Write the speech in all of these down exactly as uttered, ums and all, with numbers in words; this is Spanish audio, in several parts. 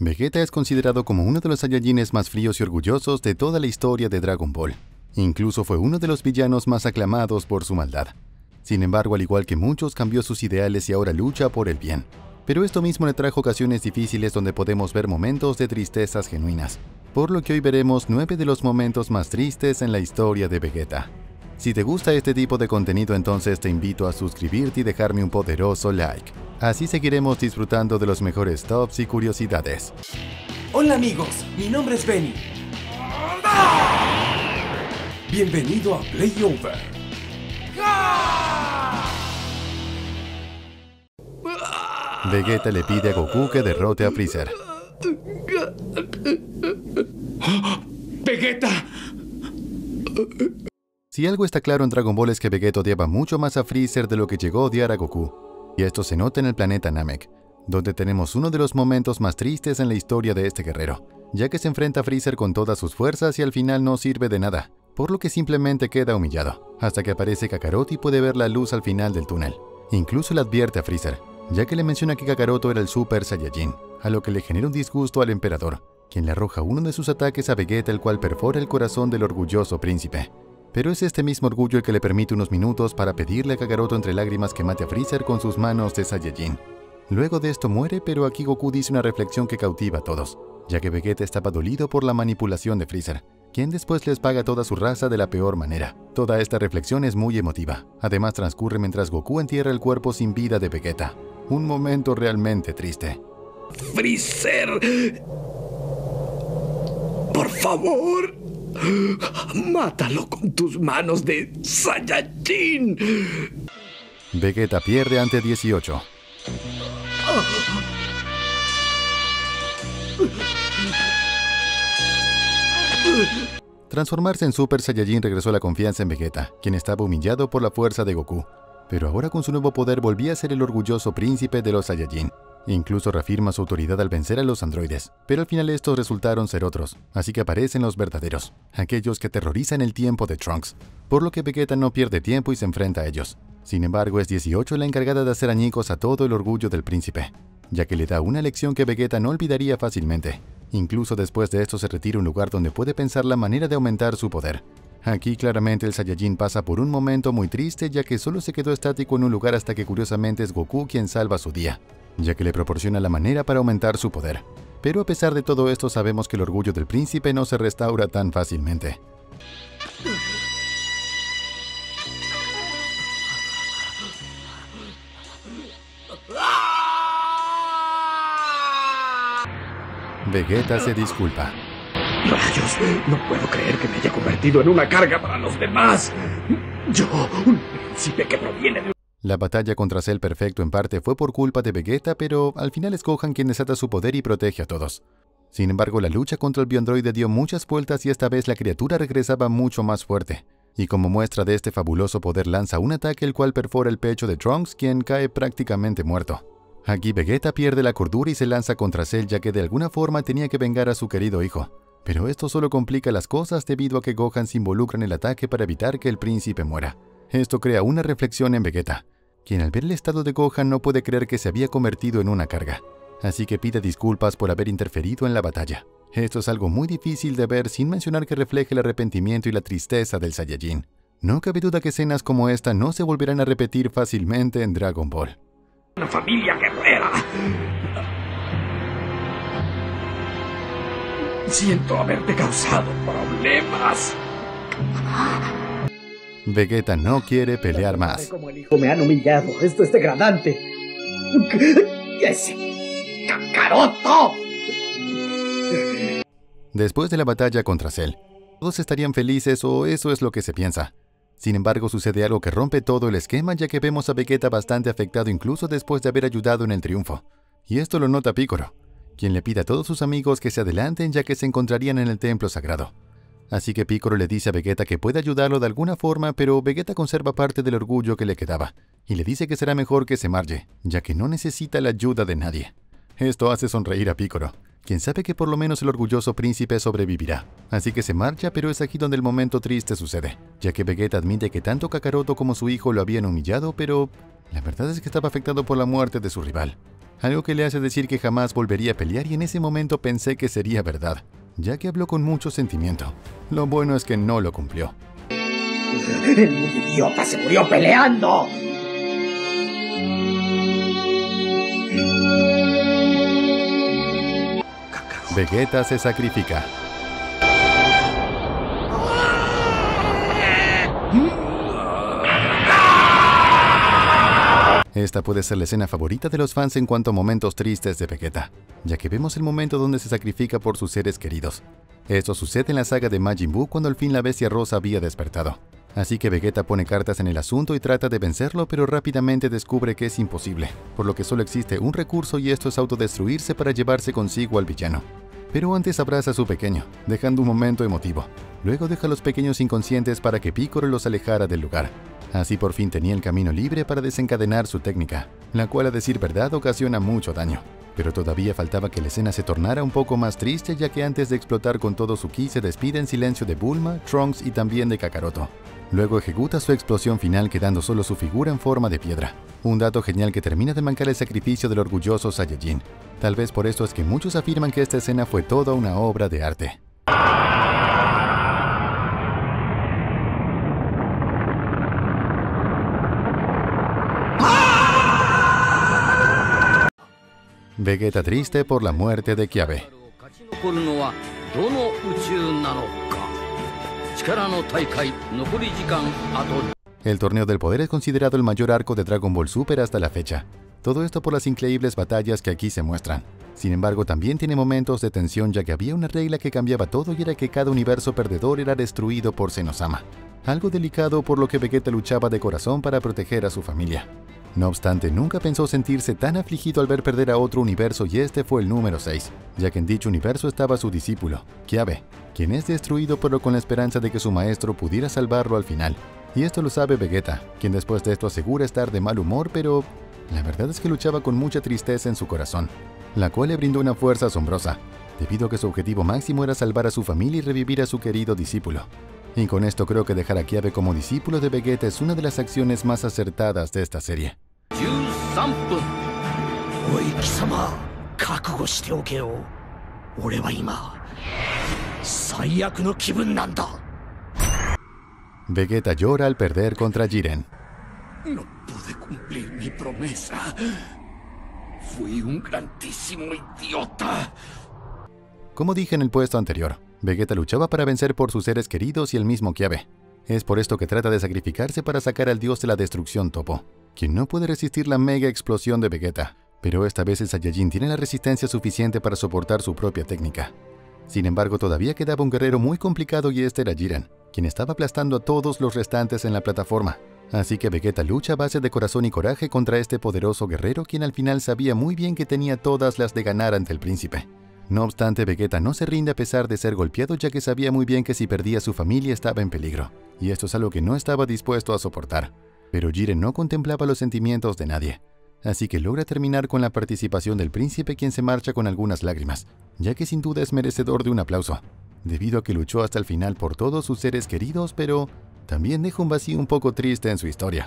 Vegeta es considerado como uno de los Saiyajines más fríos y orgullosos de toda la historia de Dragon Ball. Incluso fue uno de los villanos más aclamados por su maldad. Sin embargo, al igual que muchos, cambió sus ideales y ahora lucha por el bien. Pero esto mismo le trajo ocasiones difíciles donde podemos ver momentos de tristezas genuinas. Por lo que hoy veremos nueve de los momentos más tristes en la historia de Vegeta. Si te gusta este tipo de contenido, entonces te invito a suscribirte y dejarme un poderoso like. Así seguiremos disfrutando de los mejores tops y curiosidades. Hola amigos, mi nombre es Benny. Bienvenido a Playover. Vegeta le pide a Goku que derrote a Freezer. ¡Vegeta! Si algo está claro en Dragon Ball es que Vegeta odiaba mucho más a Freezer de lo que llegó a odiar a Goku. Y esto se nota en el planeta Namek, donde tenemos uno de los momentos más tristes en la historia de este guerrero, ya que se enfrenta a Freezer con todas sus fuerzas y al final no sirve de nada, por lo que simplemente queda humillado, hasta que aparece Kakaroto y puede ver la luz al final del túnel. Incluso le advierte a Freezer, ya que le menciona que Kakaroto era el Super Saiyajin, a lo que le genera un disgusto al emperador, quien le arroja uno de sus ataques a Vegeta, el cual perfora el corazón del orgulloso príncipe. Pero es este mismo orgullo el que le permite unos minutos para pedirle a Kakaroto entre lágrimas que mate a Freezer con sus manos de Saiyajin. Luego de esto muere, pero aquí Goku dice una reflexión que cautiva a todos, ya que Vegeta estaba dolido por la manipulación de Freezer, quien después les paga toda su raza de la peor manera. Toda esta reflexión es muy emotiva. Además transcurre mientras Goku entierra el cuerpo sin vida de Vegeta. Un momento realmente triste. ¡Freezer! ¡Por favor! ¡Mátalo con tus manos de Saiyajin! Vegeta pierde ante dieciocho. Transformarse en Super Saiyajin regresó la confianza en Vegeta, quien estaba humillado por la fuerza de Goku. Pero ahora con su nuevo poder volvía a ser el orgulloso príncipe de los Saiyajin. Incluso reafirma su autoridad al vencer a los androides, pero al final estos resultaron ser otros, así que aparecen los verdaderos, aquellos que aterrorizan el tiempo de Trunks, por lo que Vegeta no pierde tiempo y se enfrenta a ellos. Sin embargo, es dieciocho la encargada de hacer añicos a todo el orgullo del príncipe, ya que le da una lección que Vegeta no olvidaría fácilmente. Incluso después de esto se retira a un lugar donde puede pensar la manera de aumentar su poder. Aquí claramente el Saiyajin pasa por un momento muy triste, ya que solo se quedó estático en un lugar hasta que curiosamente es Goku quien salva su día, ya que le proporciona la manera para aumentar su poder. Pero a pesar de todo esto sabemos que el orgullo del príncipe no se restaura tan fácilmente. Vegeta se disculpa. ¡Rayos! No puedo creer que me haya convertido en una carga para los demás. Yo, un príncipe que proviene de... La batalla contra Cell Perfecto en parte fue por culpa de Vegeta, pero al final es Gohan quien desata su poder y protege a todos. Sin embargo, la lucha contra el bioandroide dio muchas vueltas y esta vez la criatura regresaba mucho más fuerte. Y como muestra de este fabuloso poder lanza un ataque el cual perfora el pecho de Trunks, quien cae prácticamente muerto. Aquí Vegeta pierde la cordura y se lanza contra Cell, ya que de alguna forma tenía que vengar a su querido hijo. Pero esto solo complica las cosas debido a que Gohan se involucra en el ataque para evitar que el príncipe muera. Esto crea una reflexión en Vegeta, quien al ver el estado de Gohan no puede creer que se había convertido en una carga. Así que pide disculpas por haber interferido en la batalla. Esto es algo muy difícil de ver sin mencionar que refleja el arrepentimiento y la tristeza del Saiyajin. No cabe duda que escenas como esta no se volverán a repetir fácilmente en Dragon Ball. Una familia guerrera. Siento haberte causado problemas. Vegeta no quiere pelear más. Como el hijo me han humillado. Esto es degradante. ¡Ese Kakaroto! Después de la batalla contra Cell, todos estarían felices o eso es lo que se piensa. Sin embargo, sucede algo que rompe todo el esquema, ya que vemos a Vegeta bastante afectado incluso después de haber ayudado en el triunfo. Y esto lo nota Piccolo, quien le pide a todos sus amigos que se adelanten ya que se encontrarían en el templo sagrado. Así que Piccolo le dice a Vegeta que puede ayudarlo de alguna forma, pero Vegeta conserva parte del orgullo que le quedaba, y le dice que será mejor que se marche, ya que no necesita la ayuda de nadie. Esto hace sonreír a Piccolo, quien sabe que por lo menos el orgulloso príncipe sobrevivirá. Así que se marcha, pero es aquí donde el momento triste sucede, ya que Vegeta admite que tanto Kakaroto como su hijo lo habían humillado, pero la verdad es que estaba afectado por la muerte de su rival. algo que le hace decir que jamás volvería a pelear y en ese momento pensé que sería verdad, ya que habló con mucho sentimiento. Lo bueno es que no lo cumplió. ¡El muy idiota se murió peleando! Vegeta se sacrifica. Esta puede ser la escena favorita de los fans en cuanto a momentos tristes de Vegeta, ya que vemos el momento donde se sacrifica por sus seres queridos. Esto sucede en la saga de Majin Buu cuando al fin la bestia rosa había despertado. Así que Vegeta pone cartas en el asunto y trata de vencerlo, pero rápidamente descubre que es imposible, por lo que solo existe un recurso y esto es autodestruirse para llevarse consigo al villano. Pero antes abraza a su pequeño, dejando un momento emotivo. Luego deja a los pequeños inconscientes para que Piccolo los alejara del lugar. Así por fin tenía el camino libre para desencadenar su técnica, la cual a decir verdad ocasiona mucho daño. Pero todavía faltaba que la escena se tornara un poco más triste, ya que antes de explotar con todo su ki se despide en silencio de Bulma, Trunks y también de Kakaroto. Luego ejecuta su explosión final quedando solo su figura en forma de piedra. Un dato genial que termina de mancar el sacrificio del orgulloso Saiyajin. Tal vez por esto es que muchos afirman que esta escena fue toda una obra de arte. Vegeta triste por la muerte de Kiabe. El torneo del poder es considerado el mayor arco de Dragon Ball Super hasta la fecha. Todo esto por las increíbles batallas que aquí se muestran. Sin embargo, también tiene momentos de tensión, ya que había una regla que cambiaba todo y era que cada universo perdedor era destruido por Zenosama. Algo delicado, por lo que Vegeta luchaba de corazón para proteger a su familia. No obstante, nunca pensó sentirse tan afligido al ver perder a otro universo y este fue el número seis, ya que en dicho universo estaba su discípulo, Kiabe, quien es destruido pero con la esperanza de que su maestro pudiera salvarlo al final. Y esto lo sabe Vegeta, quien después de esto asegura estar de mal humor, pero la verdad es que luchaba con mucha tristeza en su corazón, la cual le brindó una fuerza asombrosa, debido a que su objetivo máximo era salvar a su familia y revivir a su querido discípulo. Y con esto creo que dejar a Kiabe como discípulo de Vegeta es una de las acciones más acertadas de esta serie. Vegeta llora al perder contra Jiren. No pude cumplir mi promesa. Fui un grandísimo idiota. Como dije en el puesto anterior, Vegeta luchaba para vencer por sus seres queridos y el mismo Kiabe. Es por esto que trata de sacrificarse para sacar al dios de la destrucción Toppo, quien no puede resistir la mega explosión de Vegeta, pero esta vez el Saiyajin tiene la resistencia suficiente para soportar su propia técnica. Sin embargo, todavía quedaba un guerrero muy complicado y este era Jiren, quien estaba aplastando a todos los restantes en la plataforma. Así que Vegeta lucha a base de corazón y coraje contra este poderoso guerrero, quien al final sabía muy bien que tenía todas las de ganar ante el príncipe. No obstante, Vegeta no se rinde a pesar de ser golpeado, ya que sabía muy bien que si perdía su familia estaba en peligro, y esto es algo que no estaba dispuesto a soportar. Pero Jiren no contemplaba los sentimientos de nadie, así que logra terminar con la participación del príncipe, quien se marcha con algunas lágrimas, ya que sin duda es merecedor de un aplauso, debido a que luchó hasta el final por todos sus seres queridos, pero también deja un vacío un poco triste en su historia.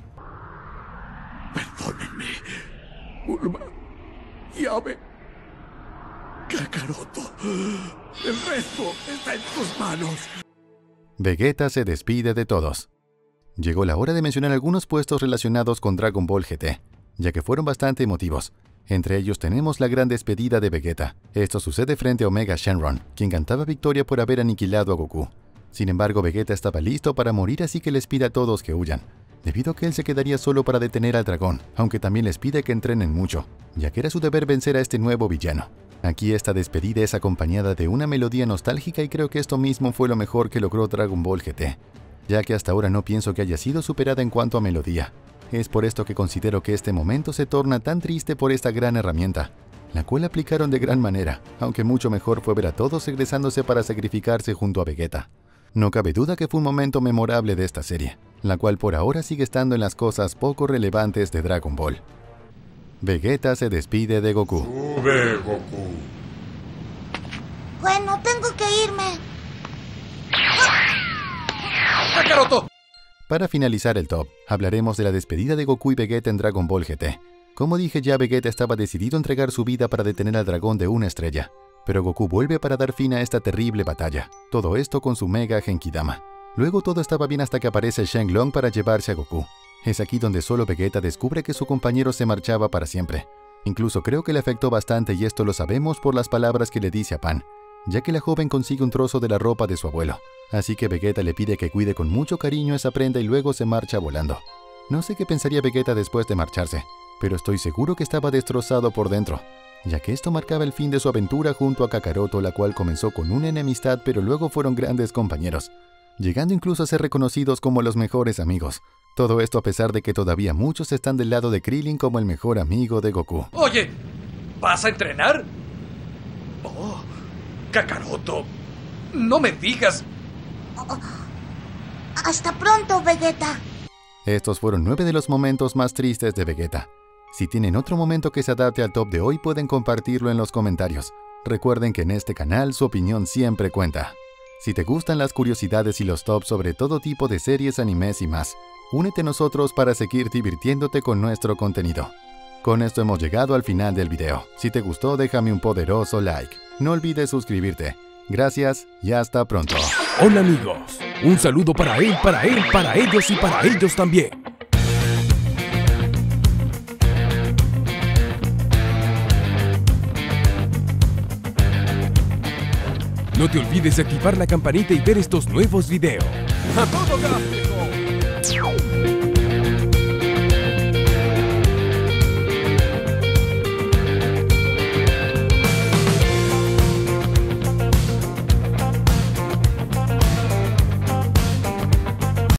Perdónenme, Bulma, Kiabe, Kakaroto. El resto está en tus manos. Vegeta se despide de todos. Llegó la hora de mencionar algunos puestos relacionados con Dragon Ball G T, ya que fueron bastante emotivos. Entre ellos tenemos la gran despedida de Vegeta. Esto sucede frente a Omega Shenron, quien cantaba victoria por haber aniquilado a Goku. Sin embargo, Vegeta estaba listo para morir, así que les pide a todos que huyan, debido a que él se quedaría solo para detener al dragón, aunque también les pide que entrenen mucho, ya que era su deber vencer a este nuevo villano. Aquí esta despedida es acompañada de una melodía nostálgica y creo que esto mismo fue lo mejor que logró Dragon Ball G T, ya que hasta ahora no pienso que haya sido superada en cuanto a melodía. Es por esto que considero que este momento se torna tan triste por esta gran herramienta, la cual aplicaron de gran manera, aunque mucho mejor fue ver a todos regresándose para sacrificarse junto a Vegeta. No cabe duda que fue un momento memorable de esta serie, la cual por ahora sigue estando en las cosas poco relevantes de Dragon Ball. Vegeta se despide de Goku. Sube, Goku. Bueno, tengo que irme. ¡Kakaroto! Para finalizar el top, hablaremos de la despedida de Goku y Vegeta en Dragon Ball G T. Como dije ya, Vegeta estaba decidido a entregar su vida para detener al dragón de una estrella. Pero Goku vuelve para dar fin a esta terrible batalla. Todo esto con su Mega Genkidama. Luego todo estaba bien hasta que aparece Shenlong para llevarse a Goku. Es aquí donde solo Vegeta descubre que su compañero se marchaba para siempre. Incluso creo que le afectó bastante y esto lo sabemos por las palabras que le dice a Pan, ya que la joven consigue un trozo de la ropa de su abuelo. Así que Vegeta le pide que cuide con mucho cariño esa prenda y luego se marcha volando. No sé qué pensaría Vegeta después de marcharse, pero estoy seguro que estaba destrozado por dentro, ya que esto marcaba el fin de su aventura junto a Kakaroto, la cual comenzó con una enemistad pero luego fueron grandes compañeros, llegando incluso a ser reconocidos como los mejores amigos. Todo esto a pesar de que todavía muchos están del lado de Krillin como el mejor amigo de Goku. Oye, ¿vas a entrenar? Oh, Kakaroto, no me digas. Oh, hasta pronto, Vegeta. Estos fueron nueve de los momentos más tristes de Vegeta. Si tienen otro momento que se adapte al top de hoy, pueden compartirlo en los comentarios. Recuerden que en este canal su opinión siempre cuenta. Si te gustan las curiosidades y los tops sobre todo tipo de series, animes y más, únete a nosotros para seguir divirtiéndote con nuestro contenido. Con esto hemos llegado al final del video. Si te gustó, déjame un poderoso like. No olvides suscribirte. Gracias y hasta pronto. Hola amigos, un saludo para él, para él, para ellos y para ellos también. No te olvides de activar la campanita y ver estos nuevos videos. ¡A todo gas!